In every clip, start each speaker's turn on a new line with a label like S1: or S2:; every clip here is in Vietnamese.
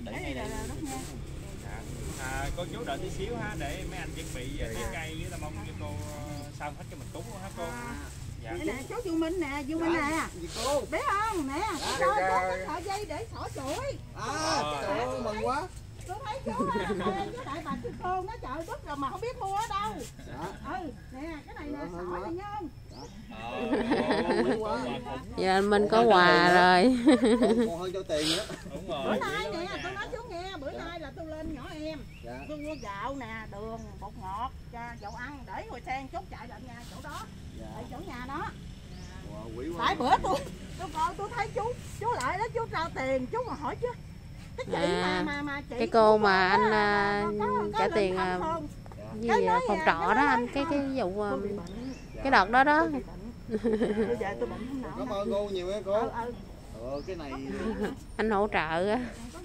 S1: để ngay đây.
S2: Cô chú đợi tí xíu ha, để mấy anh chuẩn bị trái cây với tao mong cho cô xong hết cho mình cúng luôn hả cô? Dạ.
S3: Đây nè, chú Du Minh nè, Du Minh nè. Cô biết không nè, cho chú sợi dây để xỏ chuỗi.
S1: Trời ơi, mừng quá.
S3: Tôi thấy chú với đại bà sư cô nó trời đất rồi mà không biết mua ở đâu. Nè, cái này nè, sỏi này nha không?
S4: Dạ mình có quà rồi.
S1: Còn hơn cho tiền nữa.
S2: Đúng rồi.
S3: Bữa nay nè, tôi nói chú nghe, bữa nay là tôi lên nhỏ em. Tôi mua gạo nè, đường, bột ngọt, dầu ăn để ngồi sang chốt chạy lại nhà chỗ đó. Tại chỗ nhà đó. Tại bữa tôi coi tôi thấy chú lại đó, chú trao tiền, chú mà hỏi chứ. Cái chị mà chị
S4: cái cô mà anh trả tiền gì phòng trọ đó anh, cái vụ cái đợt đó đó.
S1: Cảm ơn cô nhiều nha cô. Cái này
S4: anh hỗ trợ á.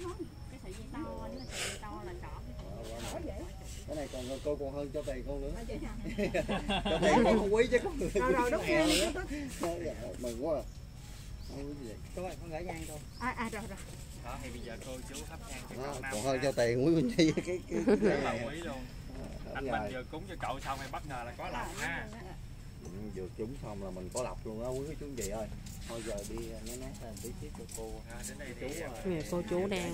S1: Cái này còn cô còn hơn cho tiền con nữa. Cho tiền con không quý chứ con người.
S3: Rồi đúng nghe.
S1: Mừng quá.
S5: Cô ơi, con gửi nhang cô.
S3: Rồi.
S2: Đó thì bây giờ cô chú thắp nhang cho cậu Năm.
S1: Còn hơn cho tiền quý Quỳnh Chi cái
S2: rất là quý luôn. Anh mình vừa cúng cho cậu xong thì bất ngờ là có lộc ha.
S1: Vừa cúng xong là mình có lộc luôn á quý chú chị ơi. Thôi giờ đi né lên tí xíu cho cô.
S2: Đến đây
S4: Cô chú đang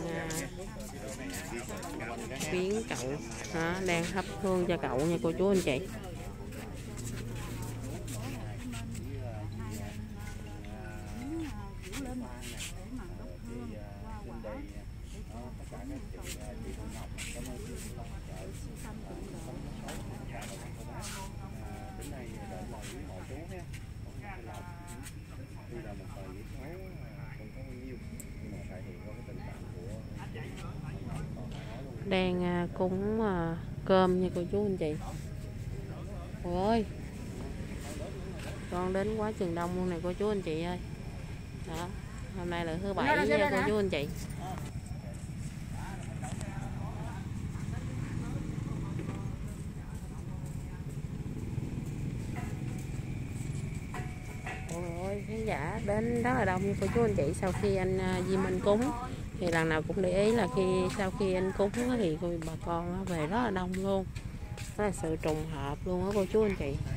S4: viếng cậu, đang thắp hương cho cậu nha cô chú anh chị. Đang cúng cơm nha cô chú anh chị. Ôi ơi, con đến quá chừng đông luôn này cô chú anh chị ơi. Đó, hôm nay là thứ bảy nha cô chú anh chị. Ôi khán giả đến rất là đông nha cô chú anh chị. Sau khi anh Di Minh cúng thì lần nào cũng để ý là sau khi anh cúng thì bà con về rất là đông luôn. Đó là sự trùng hợp luôn á cô chú anh chị.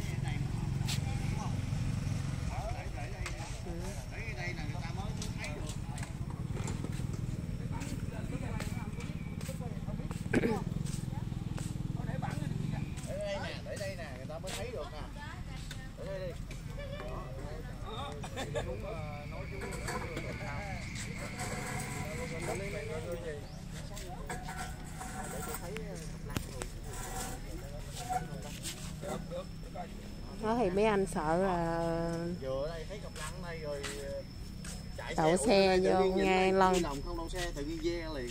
S1: Để đây nè, người ta mới thấy được nè. Để đây đi.
S4: Đó thì mấy anh sợ là
S1: vừa đây thấy cặp lăng đây rồi chạy
S4: đậu xe vô ngang lon.
S1: Không đậu xe tự nhiên ve liền.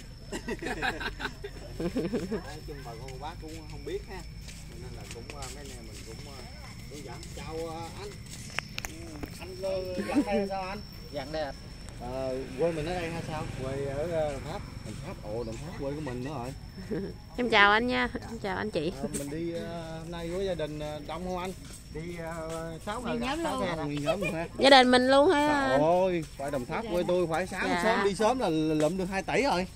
S1: Chung bà con bác cũng không biết ha. Nên là cũng mấy anh em mình cũng hướng dẫn. Chào anh. Anh dặn đây hay sao anh?
S5: Dặn đây ạ.
S1: Quê mình ở đây hay sao? Quê ở Đồng Tháp. Đồng Tháp, Đồng Tháp quê của mình nữa rồi.
S4: Em chào anh nha, em chào anh chị.
S1: Mình đi hôm nay với gia đình đông không anh? Đi 6
S4: nhóm luôn.
S1: Nguyên nhóm luôn ha.
S4: Gia đình mình luôn ha.
S1: Trời ơi, phải Đồng Tháp quê tôi phải sáng sớm đi sớm là lụm được 2 tỷ rồi.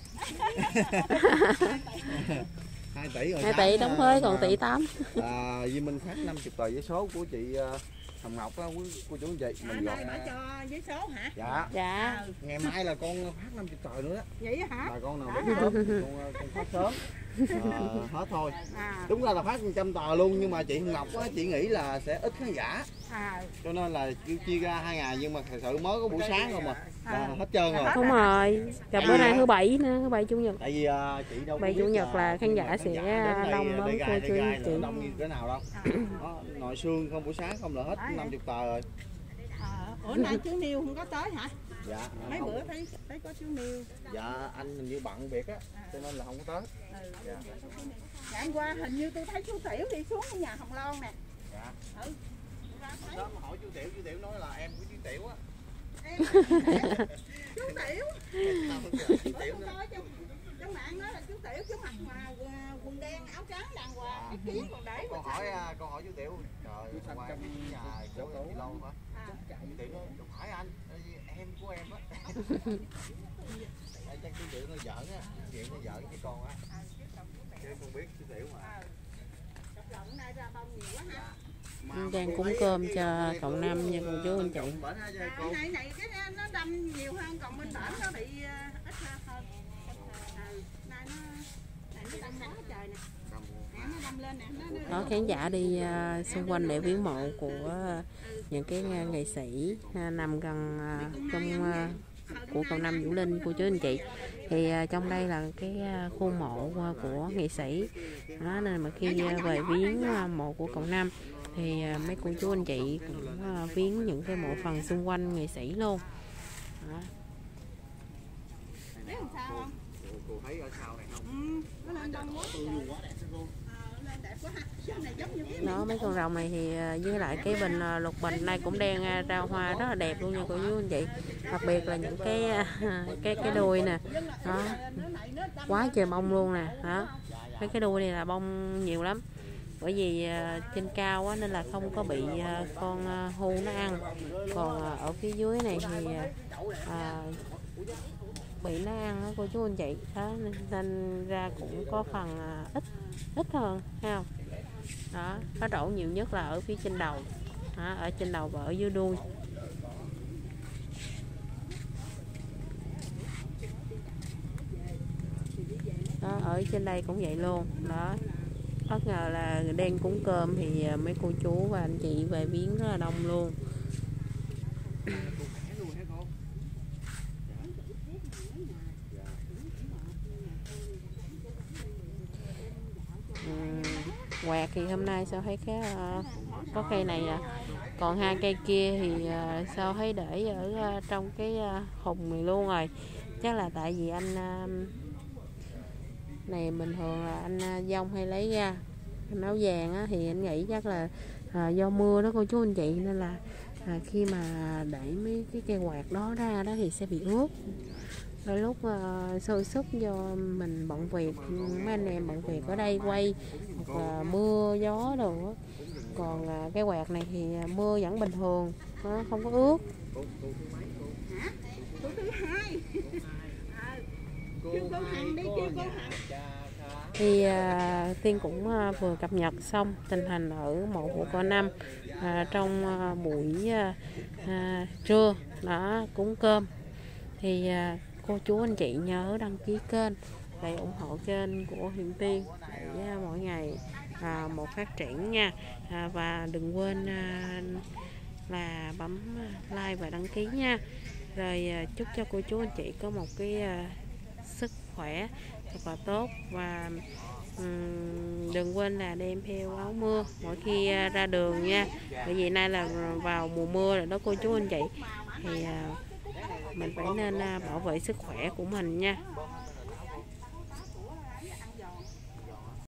S1: 2 tỷ rồi.
S4: 2 tỷ đóng thuế còn tỷ 8.
S1: Di Minh phát 50 tờ giấy số của chị Hồng Ngọc đó cô chú anh chị. Mình
S3: nay bà cho giấy số hả?
S1: Dạ. Ngày mai là con phát 50 tờ nữa đó.
S3: Vậy hả?
S1: Bà con nào đến sớm con phát sớm. Hết thôi. Đúng ra là phát 100 tờ luôn, nhưng mà chị Hồng Ngọc á, chị nghĩ là sẽ ít khán giả. Cho nên là chia ra 2 ngày, nhưng mà thật sự mới có buổi sáng rồi mà hết trơn rồi.
S4: Đúng rồi. Gặp bữa nay thứ bảy nữa, thứ bảy chủ nhật.
S1: Tại vì chị đâu
S4: bảy chủ nhật là khán giả sẽ đông lắm cô chú chị.
S1: Đông như cỡ nào đâu. Nội xương không buổi sáng không là hết 50 tờ rồi.
S3: Bữa nay chú Niêu không có tới hả?
S1: Dạ.
S3: Mấy bữa thấy có chú Niêu.
S1: Dạ anh hình như bận việc á, cho nên là không có tới.
S3: Dạ. Hôm qua hình như tôi thấy chú Tiểu đi xuống nhà Hồng Loan nè.
S1: Dạ. Đó mà hỏi chú Tiểu nói là em của chú Tiểu á.
S3: Chú Tiểu.
S1: Chú Tiểu
S3: trong mạng nói là chú Tiểu, chú mặc quần đen áo trắng đàng hoàng, cái kiến còn để.
S1: Con hỏi chú Tiểu. Trời ơi, nhà chỗ chị Lâu hả? Chú Tiểu nói phải anh, em của em á. Chắc chú chuyện nó giỡn á, chuyện nó giỡn với con á. Chứ con biết chứ tiểu mà.
S4: Đang cúng cơm cho cậu Năm nha cô chú anh chị.
S3: Này cái nó đâm nhiều hơn, còn bên bển nó bị ít hơn. Này nó đâm nắng trời nè. Nó đâm lên nè.
S4: Có khán giả đi xung quanh để viếng mộ của những cái nghệ sĩ nằm gần trong của cậu Năm Vũ Linh cô chú anh chị. Thì trong đây là cái khu mộ của nghệ sĩ đó, nên mà khi về viếng mộ của cậu Năm thì mấy cô chú anh chị cũng viếng những cái mộ phần xung quanh nghệ sĩ luôn đó.
S1: Cô thấy ở sau này không?
S4: Đó, mấy con rồng này thì với lại cái bình lục bình này cũng đang ra hoa rất là đẹp luôn nha cô chú anh chị, đặc biệt là những cái đuôi nè đó, quá trời bông luôn nè đó, mấy cái đuôi này là bông nhiều lắm, bởi vì trên cao á, nên là không có bị con hu nó ăn, còn ở phía dưới này thì bị nó ăn đó cô chú anh chị đó, nên ra cũng có phần ít hơn thấy không đó, nó đổ nhiều nhất là ở phía trên đầu đó, ở trên đầu và ở dưới đuôi đó, ở trên đây cũng vậy luôn đó. Bất ngờ là đen cúng cơm thì mấy cô chú và anh chị về viếng rất là đông luôn. Quạt thì hôm nay sao thấy có cây này à, còn hai cây kia thì sao thấy để ở trong cái thùng này luôn rồi, chắc là tại vì anh này bình thường là anh dông hay lấy ra anh áo vàng á, thì anh nghĩ chắc là do mưa đó cô chú anh chị, nên là khi mà để mấy cái cây quạt đó ra đó thì sẽ bị ướt. Đôi lúc sôi sức do mình bận việc, mấy anh em bận việc ở đây quay hoặc là mưa gió đồ đó. Còn cái quạt này thì mưa vẫn bình thường, nó không có ướt. Thì Tiên cũng vừa cập nhật xong tình hình ở mộ của cô Năm trong buổi trưa đó cúng cơm. Thì cô chú anh chị nhớ đăng ký kênh để ủng hộ kênh của Huyền Tiên để mỗi ngày một phát triển nha, và đừng quên là bấm like và đăng ký nha. Rồi chúc cho cô chú anh chị có một cái sức khỏe thật là tốt, và đừng quên là đem theo áo mưa mỗi khi ra đường nha, bởi vì nay là vào mùa mưa rồi đó cô chú anh chị, thì mình phải nên bảo vệ sức khỏe của mình nha.